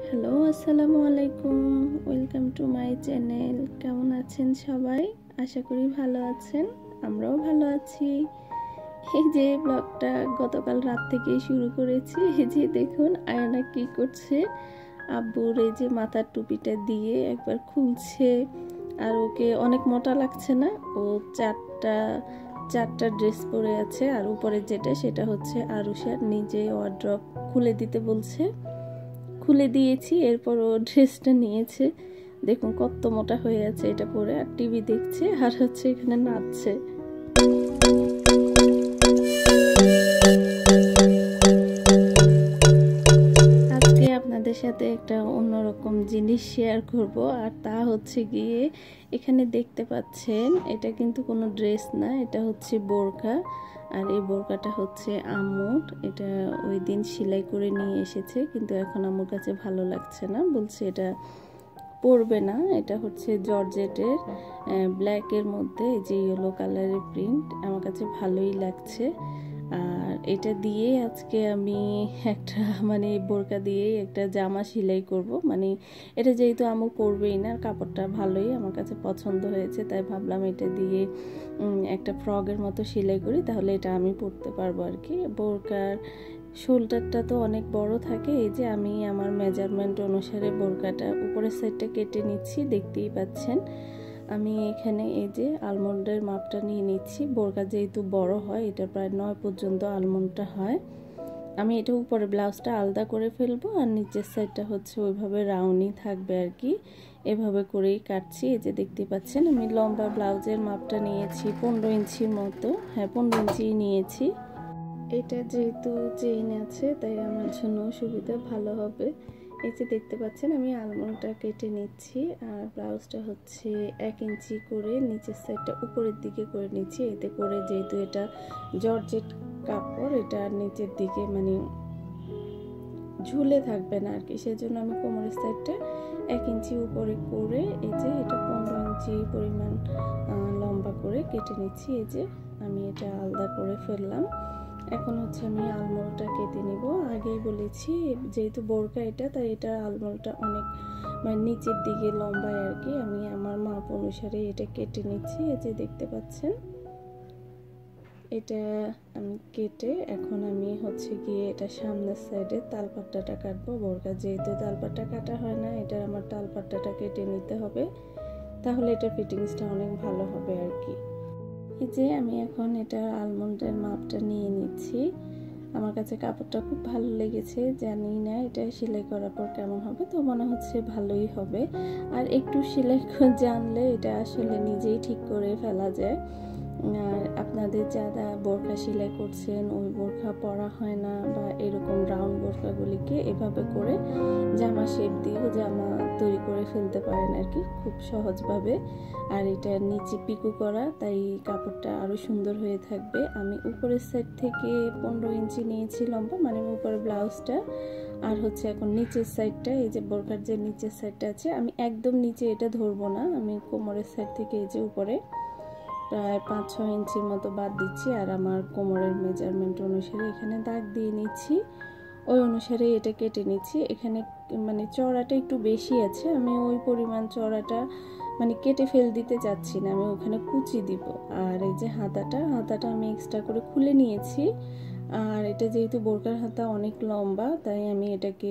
Hello, আসসালামু আলাইকুম। Welcome to my channel. কেমন আছেন সবাই? আশা করি ভালো আছেন। আমরাও ভালো আছি। এই যে ব্লগটা গতকাল রাত থেকেই শুরু করেছি। এই যে দেখুন আয়ানা কি করছে। আব্বুর এই যে মাথার টুপিটা দিয়ে একবার খুলছে, আর ওকে অনেক মোটা লাগছে না? ও চারটা ড্রেস পরে আছে, আর উপরে যেটা সেটা হচ্ছে আরুষার। নিজে ওয়ার্ড্রপ খুলে দিতে বলছে, খুলে দিয়েছি। এরপর ও ড্রেসটা নিয়েছে। দেখুন কত মোটা হয়ে আছে এটা পরে, আর টিভি দেখছে আর হচ্ছে এখানে নাচছে। আজকে আপনাদের সাথে একটা অন্যরকম জিনিস শেয়ার করব, আর তা হচ্ছে গিয়ে এখানে দেখতে পাচ্ছেন এটা কিন্তু কোনো ড্রেস না, এটা হচ্ছে বোরকা। আর এই বোরকাটা হচ্ছে আম্মুর। এটা ওই দিন সেলাই করে নিয়ে এসেছে, কিন্তু এখন আম্মুর কাছে ভালো লাগছে না, বলছে এটা পরবে না। এটা হচ্ছে জর্জেটের, ব্ল্যাকের মধ্যে যে ইয়েলো কালারের প্রিন্ট, আমার কাছে ভালোই লাগছে। আর এটা দিয়ে আজকে আমি একটা বোরকা দিয়ে একটা জামা সেলাই করব। এটা যেহেতু আম্মু পরবেই না, কাপড়টা ভালোই আমার কাছে পছন্দ হয়েছে, তাই ভাবলাম এটা দিয়ে একটা ফ্রকের মতো সেলাই করি, তাহলে এটা আমি পরতে পারবো আর কি। বোরকার শোল্ডারটা তো অনেক বড় থাকে। এই যে আমি আমার মেজারমেন্ট অনুসারে বোরকাটা উপরের সাইডটা কেটে নিচ্ছি, দেখতেই পাচ্ছেন। আমি এখানে এই যে আলমন্ডের মাপটা নিয়ে নিচ্ছি। বোরকা যেহেতু বড় হয়, এটা প্রায় 9 পর্যন্ত আলমন্ডটা হয়। আমি এটা উপরে ব্লাউজটা আলাদা করে ফেলবো, আর নিচের সাইডটা হচ্ছে ওইভাবে রাউন্ডই থাকবে আর কি। এভাবে করেই কাটছি। এই যে দেখতে পাচ্ছেন আমি লম্বা ব্লাউজের মাপটা নিয়েছি 15 ইঞ্চির মতো। হ্যাঁ, 15 ইঞ্চি নিয়েছি। এটা যেহেতু চেইন আছে, তাই আমার জন্য সুবিধা ভালো হবে। এই যে দেখতে পাচ্ছেন আমি আলমন্ডটা কেটে নিচ্ছি, আর ব্লাউজটা হচ্ছে 1 ইঞ্চি করে নিচের সাইডটা উপরের দিকে করে নিচ্ছি। এতে করে যেহেতু এটা জর্জেট কাপড়, এটা নিচের দিকে ঝুলে থাকবে না আর কি, সেজন্য আমি কোমরের সাইডটা 1 ইঞ্চি উপরে করে এই যে এটা 15 ইঞ্চি পরিমাণ লম্বা করে কেটে নিচ্ছি। এই যে আমি এটা আলাদা করে ফেললাম। এখন হচ্ছে আমি আলমোলটা কেটে নিব। আগেই বলেছি যেহেতু বোরকা এটা, তাই এটা আলমোলটা অনেক নিচের দিকে লম্বায় আর কি। আমি আমার মাপ অনুসারে এটা কেটে নিচ্ছি। এই যে দেখতে পাচ্ছেন এটা আমি কেটে এখন আমি হচ্ছে গিয়ে এটা সামনের সাইডে তালপাট্টাটা কাটবো। বোরকা যেহেতু তালপাট্টা কাটা হয় না, এটা আমার তালপাট্টাটা কেটে নিতে হবে, তাহলে এটা ফিটিংসটা অনেক ভালো হবে আর কি। এই যে আমি এখন এটা আলমন্ডের মাপটা নিয়ে নিচ্ছি। আমার কাছে কাপড়টা খুব ভালো লেগেছে, জানি না এটা সেলাই করার পর কেমন হবে, তো মনে হচ্ছে ভালোই হবে। আর একটু সেলাই জানলে এটা আসলে নিজেই ঠিক করে ফেলা যায়। আর আপনাদের যারা বোরকা সেলাই করছেন, ওই বোরকা পরা হয় না, বা এরকম রাউন্ড বোরকাগুলিকে এভাবে করে জামা শেপ দিয়েও জামা তৈরি করে ফেলতে পারেন আর কি, খুব সহজভাবে। আর এটা নিচে পিকো করা, তাই কাপড়টা আরও সুন্দর হয়ে থাকবে। আমি উপরের সাইড থেকে 15 ইঞ্চি নিয়েছি লম্বা, উপরের ব্লাউজটা। আর হচ্ছে এখন নিচের সাইডটা, এই যে বোরকার যে নিচের সাইডটা আছে, আমি একদম নিচে এটা ধরবো না, আমি কোমরের সাইড থেকে এই যে উপরে প্রায় 5-6 ইঞ্চির মতো বাদ দিচ্ছি। আর আমার কোমরের মেজারমেন্ট অনুসারে এখানে দাগ দিয়ে নিচ্ছি, ওই অনুসারে এটা কেটে নিচ্ছি। এখানে চওড়াটা একটু বেশি আছে, আমি ওই পরিমাণ চওড়াটা কেটে ফেল দিতে চাচ্ছি না, আমি ওখানে কুচি দিব। আর এই যে হাতাটা আমি এক্সট্রা করে খুলে নিয়েছি। আর এটা যেহেতু বোরকার হাতা অনেক লম্বা, তাই আমি এটাকে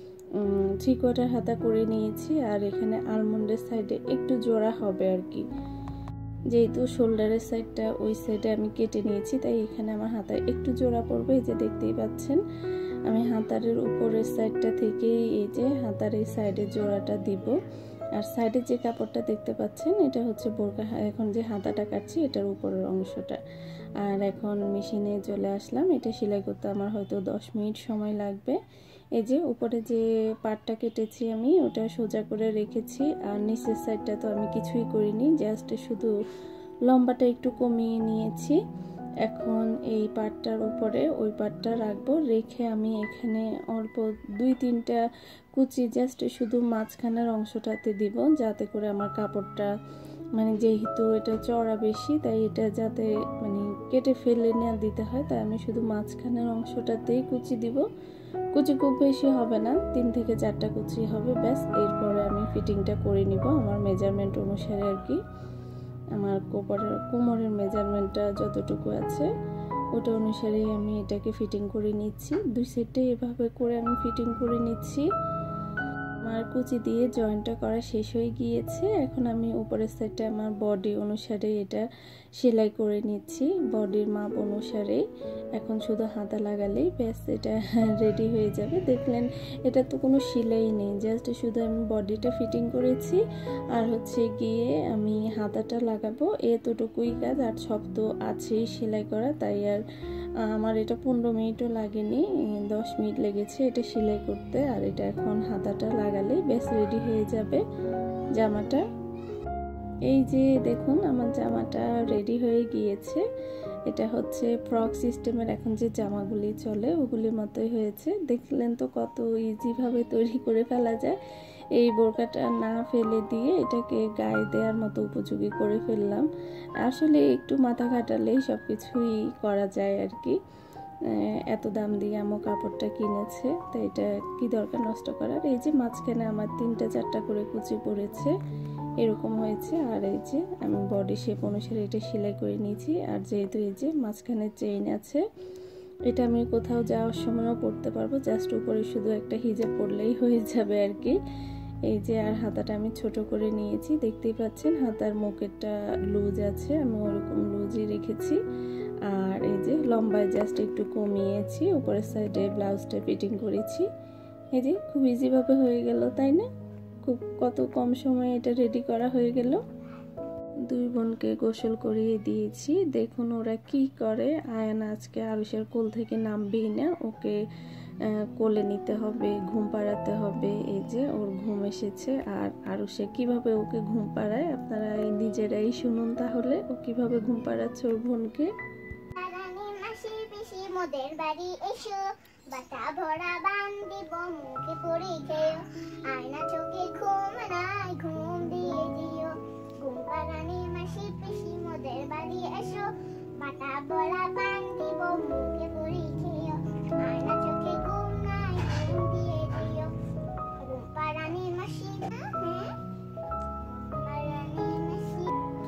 3/4 হাতা করে নিয়েছি। আর এখানে আলমন্ডের সাইডে একটু জোড়া হবে আর কি, যেহেতু শোল্ডারের সাইডটা ওই সাইডে আমি কেটে নিয়েছি, তাই এখানে আমার হাতায় একটু জোড়া পড়বে। এই যে দেখতেই পাচ্ছেন আমি হাতারের উপরের সাইডটা থেকে এই যে হাতার এই সাইডে জোড়াটা দিব। আর সাইডে যে কাপড়টা দেখতে পাচ্ছেন, এটা হচ্ছে বোরকা, এখন যে হাতাটা কাটছি এটার উপরের অংশটা। আর এখন মেশিনে চলে আসলাম। এটা সেলাই করতে আমার হয়তো 10 মিনিট সময় লাগবে। এই যে উপরে যে পাটটা কেটেছি আমি ওটা সোজা করে রেখেছি, আর নিচের সাইডটা তো আমি কিছুই করিনি, জাস্ট শুধু লম্বাটা একটু কমিয়ে নিয়েছি। এখন এই পাটটার উপরে ওই পাটটা রাখবো, রেখে আমি এখানে অল্প 2-3টা কুচি জাস্ট শুধু মাঝখানের অংশটাতে দিব, যাতে করে আমার কাপড়টা যেহেতু এটা চওড়া বেশি, তাই এটা যাতে কেটে ফেলে না দিতে হয়, তাই আমি শুধু মাঝখানের অংশটাতেই কুচি দিব। কুচি খুব বেশি হবে না, 3 থেকে 4টা কুচি হবে ব্যাস। এরপরে আমি ফিটিংটা করে নিব আমার মেজারমেন্ট অনুসারে আর কি। আমার কোমরের মেজারমেন্টটা যতটুকু আছে ওটা অনুসারে আমি এটাকে ফিটিং করে নিচ্ছি। 2 সেটে এভাবে করে আমি ফিটিং করে নিচ্ছি। আমার কুচি দিয়ে জয়েন্টটা করা শেষ হয়ে গিয়েছে। এখন আমি উপরের সাইডটা আমার বডি অনুসারে এটা সেলাই করে নিচ্ছি, বডির মাপ অনুসারে। এখন শুধু হাতা লাগালেই ব্যাস এটা রেডি হয়ে যাবে। দেখলেন এটা তো কোনো সেলাই নেই, জাস্ট শুধু আমি বডিটা ফিটিং করেছি আর হচ্ছে গিয়ে আমি হাতাটা লাগাবো, এতটুকুই কাজ। আর সব তো আছেই সেলাই করা, তাই আর আমার এটা 15 মিনিটও লাগেনি, 10 মিনিট লেগেছে এটা সেলাই করতে। আর এটা এখন হাতাটা লাগালেই বেশ রেডি হয়ে যাবে জামাটা। এই যে দেখুন আমার জামাটা রেডি হয়ে গিয়েছে। এটা হচ্ছে ফ্রক সিস্টেমের এখন যে জামাগুলি চলে ওগুলির মতোই হয়েছে। দেখলেন তো কত ইজিভাবে তৈরি করে ফেলা যায়। এই বোরকাটা না ফেলে দিয়ে এটাকে গায়ে দেওয়ার মতো উপযোগী করে ফেললাম। আসলে একটু মাথা খাটালেই সব কিছুই করা যায় আর কি। এত দাম দিয়ে আমার কাপড়টা কিনেছে, তো এটা কি দরকার নষ্ট করার। এই যে মাঝখানে আমার 3টা 4টা করে কুচি পড়েছে, এরকম হয়েছে। আর এই যে আমি বডি শেপ অনুসারে এটা সেলাই করে নিয়েছি। আর যেহেতু এই যে মাঝখানে চেইন আছে, এটা আমি কোথাও যাওয়ার সময়ও পরতে পারবো, জাস্ট উপরে শুধু একটা হিজাব পরলেই হয়ে যাবে আর কি। এই যে আর হাতাটা আমি ছোট করে নিয়েছি, দেখতেই পাচ্ছেন হাতার মুখেরটা লুজ আছে, আমি ওরকম লুজই রেখেছি। আর এই যে লম্বায় জাস্ট একটু কমিয়েছি, উপরের সাইডে ব্লাউজটা ফিটিং করেছি। এই যে খুব ইজিভাবে হয়ে গেল, তাই না? খুব কত কম সময়ে এটা রেডি করা হয়ে গেল। 2 বোনকে গোসল করিয়ে দিয়েছি, দেখুন ওরা কি করে। আয়ান আজকে আরুষের কোল থেকে নামবেই না, ওকে কোলে নিতে হবে, ঘুম পাড়াতে হবে। এই যে ওর ঘুম এসেছে। আর আরুষে কিভাবে ওকে ঘুম পাড়ায় আপনারা নিজেরাই শুনুন তাহলে, ও কিভাবে ঘুম পাড়াচ্ছে ওর বোনকে। মোদের বাড়ি এসো, বাটা ভরা বান দিব মুখে পড়ে খেয়েও, আয়না চোখে ঘুম নাই ঘুম দিয়ে দিও। ঘুম পাড়ানি মাসি পিসি মোদের বাড়ি এসো, বাটা ভরা বান দিব মুখে পড়ে খেয়েও, আয়না চোখে ঘুম নাই ঘুম দিয়ে দিও। ঘুম পাড়ানি মাসি পাড়ানি মাসি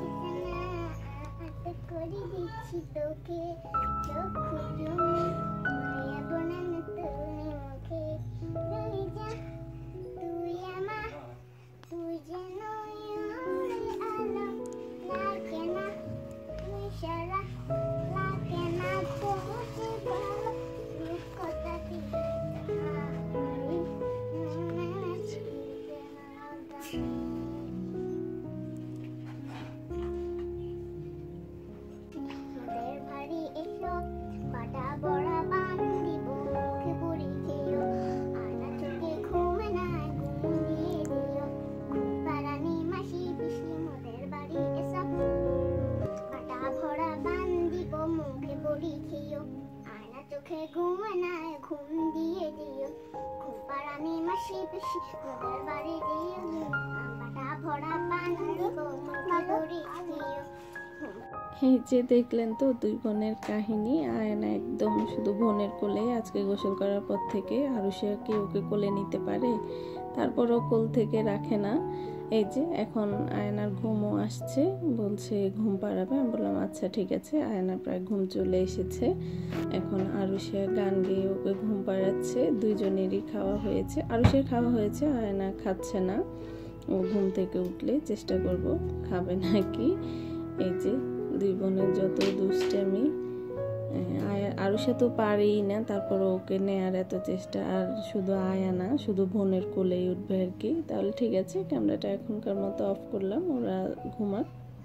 করে দিচ্ছি তোকে, চোখ খুঁজুমি মায়া বোনানো তুমি মুখে রয়ে যা। তুই আমার তুই যেন আলো লাগে না, তুই সারা লাগে না, পৌঁছে ভালো রূপ কথা দিয়ে ঘুম নাই ঘুম দিয়ে দিও। ঘুম পাড়ানি মাসি পিসি মোদের বাড়ি দিও, বাটা ভরা পান দিব মুখে ভরি দিও। এই যে দেখলেন তো 2 বোনের কাহিনী। আয়না একদম শুধু বোনের কোলে, আজকে গোসল করার পর থেকে আরুষে কি ওকে কোলে নিতে পারে, তারপরও কোল থেকে রাখে না। এই যে এখন আয়নার ঘুমও আসছে, বলছে ঘুম পাড়াবে। আমি বললাম আচ্ছা ঠিক আছে। আয়নার প্রায় ঘুম চলে এসেছে, এখন আরুষে গান গেয়ে ওকে ঘুম পাড়াচ্ছে। দুইজনেরই খাওয়া হয়েছে, আরুষের খাওয়া হয়েছে, আয়না খাচ্ছে না। ও ঘুম থেকে উঠলে চেষ্টা করব খাবে নাকি। এই যে 2 বোনের যত দুষ্টামি, আরুষা তো পারেই না, তারপর ওকে নেয়ার এত চেষ্টা। আর শুধু আয়া না, শুধু বোনের কোলেই উঠবে আর কি। তাহলে ঠিক আছে, ক্যামেরাটা এখনকার মতো অফ করলাম, ওরা ঘুমাক।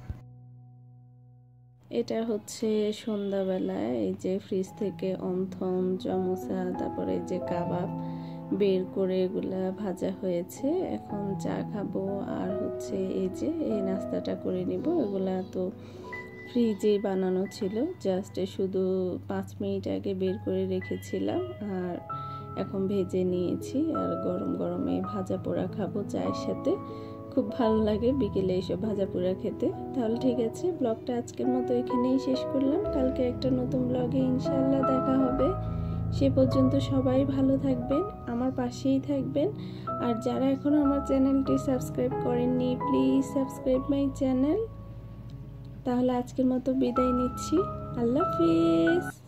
এটা হচ্ছে সন্ধ্যাবেলায় এই যে ফ্রিজ থেকে অন্থন, চমচা, তারপরে এই যে কাবাব বের করে এগুলা ভাজা হয়েছে। এখন চা খাবো আর হচ্ছে এই যে এই নাস্তাটা করে নিব। এগুলা তো ফ্রিজে বানানো ছিল, জাস্ট শুধু 5 মিনিট আগে বের করে রেখেছিলাম আর এখন ভেজে নিয়েছি। আর গরম গরম এই ভাজা পোড়া খাবো চায়ের সাথে, খুব ভালো লাগে বিকেলে এইসব ভাজা পোড়া খেতে। তাহলে ঠিক আছে, ব্লগটা আজকের মতো এখানেই শেষ করলাম। কালকে একটা নতুন ব্লগে ইনশাআল্লাহ দেখা হবে। সে পর্যন্ত সবাই ভালো থাকবেন, আমার পাশেই থাকবেন। আর যারা এখনো আমার চ্যানেলটি সাবস্ক্রাইব করেননি, প্লিজ সাবস্ক্রাইব মাই চ্যানেল। তাহলে আজকের মতো বিদায় নিচ্ছি। আল্লাহ হাফেজ।